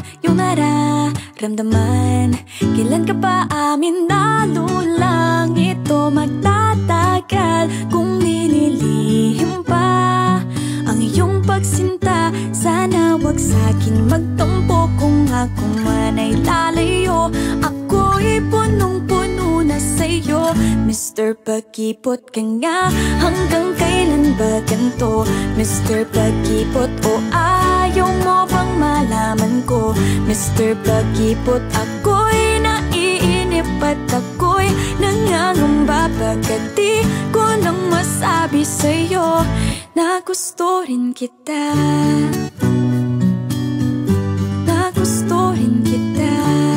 yung nararamdaman. Kailan ka pa amin nalulang ito magtatagal kung ninilihim pa ang iyong pagsinta. Sana wag sa'kin magtampo kung ako man ay lalayo. Ako'y punong-puno na sa'yo. Mr. Pakipot ka nga, hanggang kailan ba ganito? Mr. Pakipot, o ayaw mo bang malaman ko? Mr. Pakipot, ako'y naiinip at ako'y nangangamba. Pagkat di ko lang masabi sa'yo na gusto rin kita. Na gusto rin kita.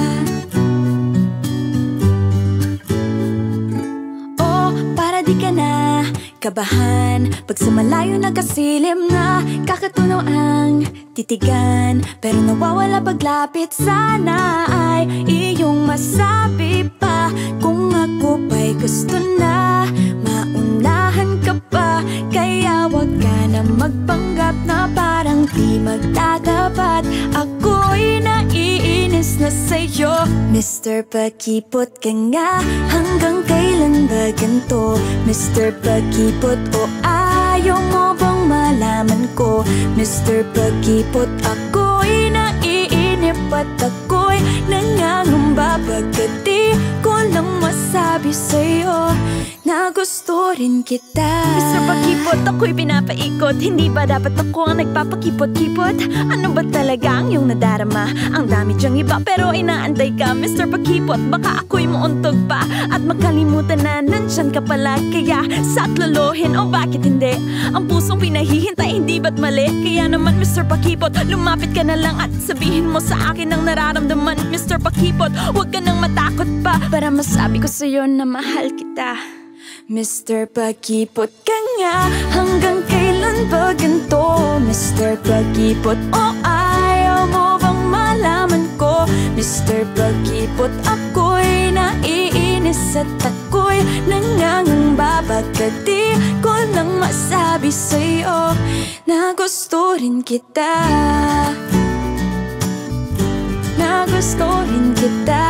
Oh, para di ka na kabahan pag sa malayo nagkasilim na. Kakatunaw ang titigan, pero nawawala paglapit. Sana ay iyong masabi pa kung ako ba'y gusto na. Maunahan ka pa, kaya wag ka na magpanggap na parang di magtatapat. Ako'y naiinis na sa'yo. Mr. Pakipot ka nga, hanggang kailan ba ganito? Mr. Pakipot, o ayaw mo bang malaman ko? Mr. Pakipot, ako'y naiinip at ako'y nangangamba. Pagkat di ko lang masabi sa'yo na gusto rin kita. Mr. Pakipot, ako'y pinapaikot. Hindi ba dapat ako ang nagpapakipot-kipot? Ano ba talaga ang iyong nadarama? Ang dami diyang iba pero inaantay ka. Mr. Pakipot, baka ako'y muuntog pa at makalimutan na nandyan ka pala. Kaya saklolohin o bakit hindi? Ang pusong pinahihintay, hindi ba't mali? Kaya naman Mr. Pakipot, lumapit ka na lang at sabihin mo sa akin ang nararamdaman. Mr. Pakipot, huwag ka nang matakot pa para masabi ko sa'yo na mahal kita. Mr. Pakipot ka nga, hanggang kailan ba ganito? Mr. Pakipot, o ayaw mo bang malaman ko? Mr. Pakipot, ako'y naiinis at ako'y nangangamba. Pagkat di ko lang masabi sa'yo na gusto rin kita. Na gusto rin kita.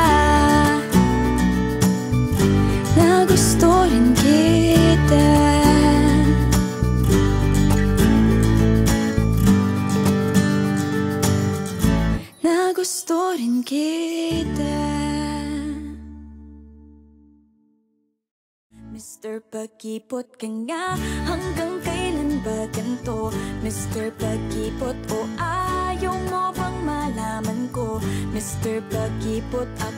Na gusto rin kita. Na gusto rin kita. Mr. Pakipot ka nga, hanggang kailan ba ganito? Mr. Pakipot, o ayaw mo bang malaman ko? Mr. Pakipot,